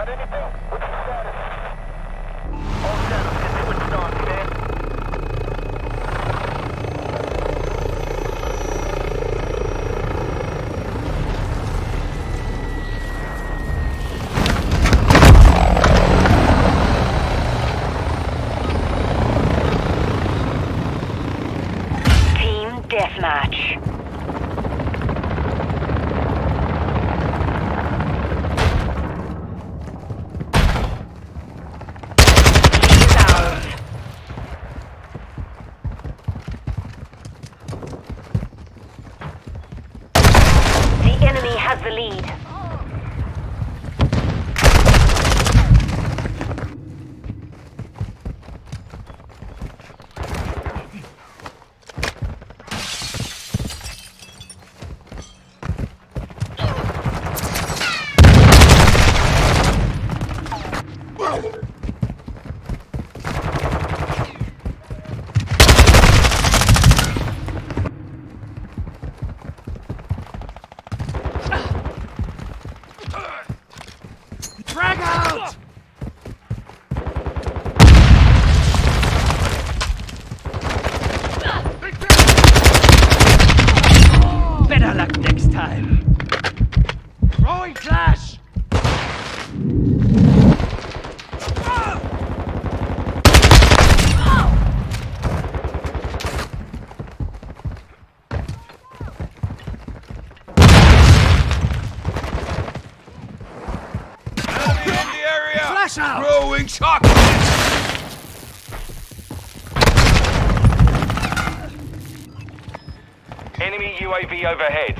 Got anything? What's the status? All status, continuing start, man. DeathMatch. The enemy has the lead. Drag out! Better luck next time. Throwing flash! Flash out! Throwing chocolate! Enemy UAV overhead.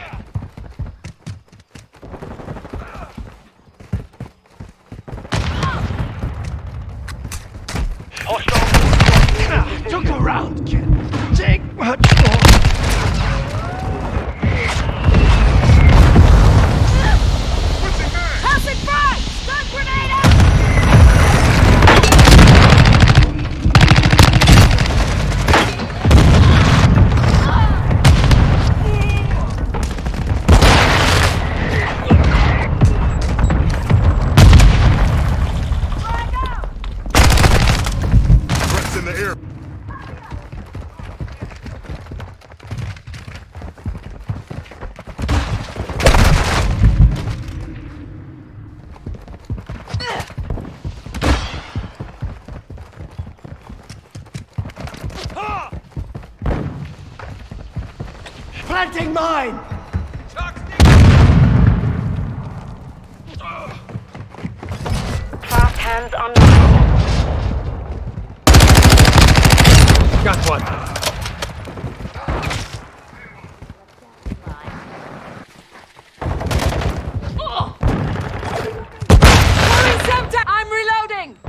Hostile. Look around, kid. Take much more. House in front! Stun grenade out! Threats in the air. Planting mine! Fast hands on. Got one. I'm reloading!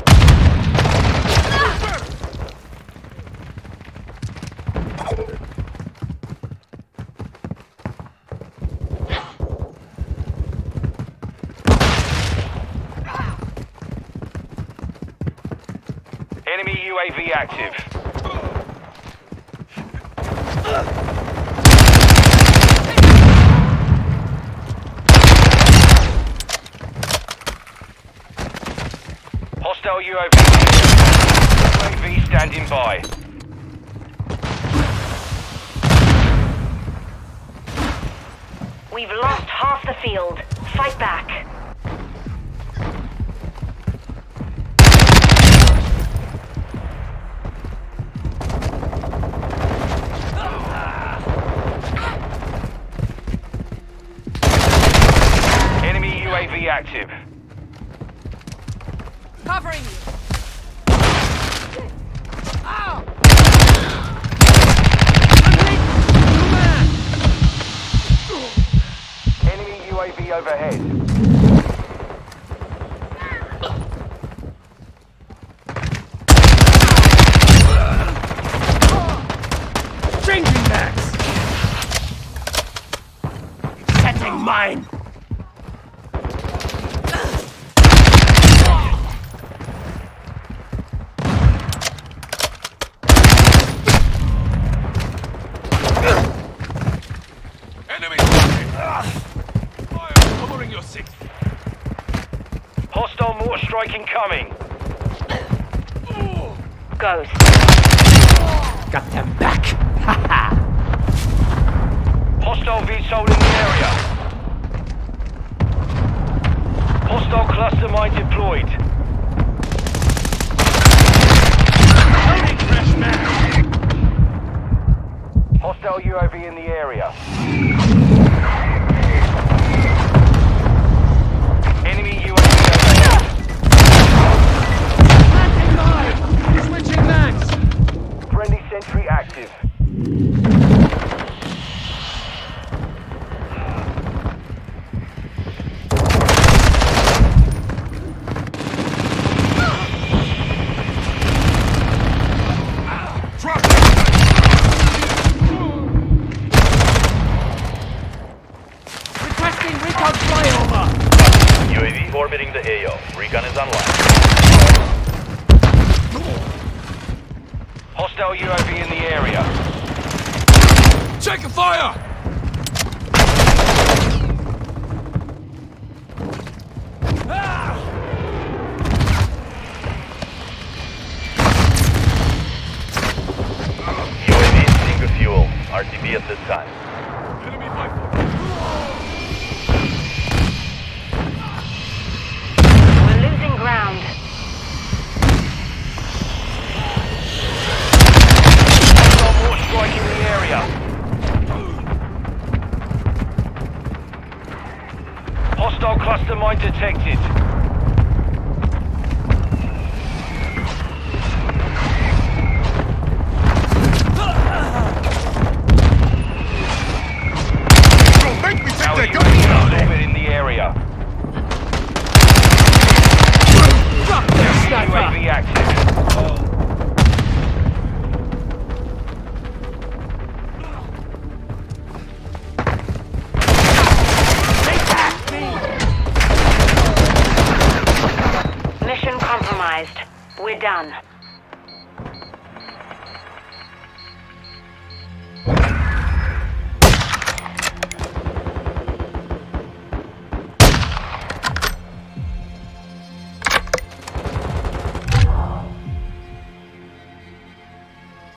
Enemy UAV active. Hostile UAV. UAV standing by. We've lost half the field. Fight back. Enemy UAV active. Covering you. Ow! Enemy UAV overhead. Changing backs! Setting mine! Hostile mortar strike incoming. Ghost. Got them back. Haha. Hostile VSOL in the area. Hostile cluster mine deployed. Hostile UAV in the area. Enemy UAV overhead. Planting mine. Switching mags. Friendly sentry active. Requesting recon flyover. UAV orbiting the AO. Recon is online. Hostile UAV in the area. Taking fire. UAV is single fuel. RTB at this time. We're losing ground. Hostile mortar strike in the area. Hostile cluster mine detected. Our UAV is orbit in the area. Drop their sniper. UAV active. Mission compromised. We're done.